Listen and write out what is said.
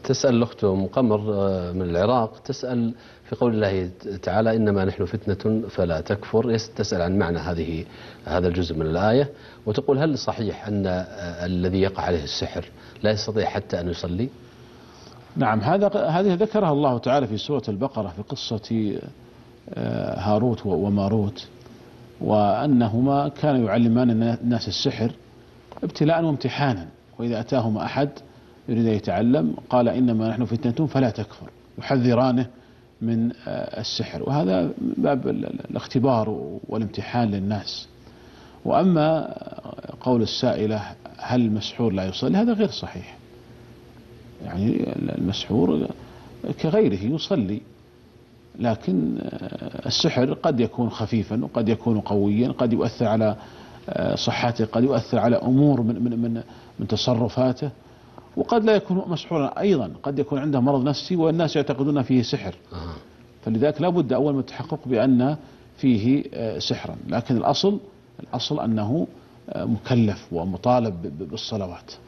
تسأل الأخت أم قمر من العراق، تسأل في قول الله تعالى إنما نحن فتنة فلا تكفر، تسأل عن معنى هذا الجزء من الآية، وتقول هل صحيح أن الذي يقع عليه السحر لا يستطيع حتى أن يصلي؟ نعم، هذه ذكرها الله تعالى في سورة البقرة في قصة هاروت وماروت، وأنهما كانوا يعلمان الناس السحر ابتلاء وامتحانا، وإذا أتاهما أحد يريد أن يتعلم قال إنما نحن فتنة فلا تكفر، يحذرانه من السحر، وهذا باب الاختبار والامتحان للناس. وأما قول السائلة هل المسحور لا يصلي، هذا غير صحيح. يعني المسحور كغيره يصلي، لكن السحر قد يكون خفيفا وقد يكون قويا، قد يؤثر على صحته، قد يؤثر على أمور من تصرفاته، وقد لا يكون مسحورا أيضا، قد يكون عنده مرض نفسي والناس يعتقدون فيه سحر. فلذلك لا بد أول من التحقق بأن فيه سحرا، لكن الأصل أنه مكلف ومطالب بالصلوات.